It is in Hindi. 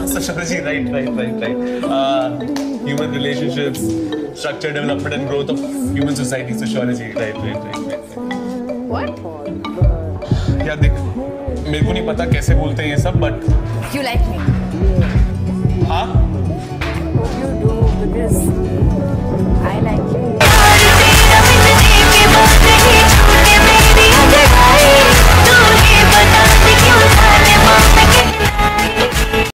sociology, right. Human relationships, structure, development and growth of human society, sociology, right. What? यार देख, मेरे को नहीं पता कैसे बोलते हैं ये सब, but You like me?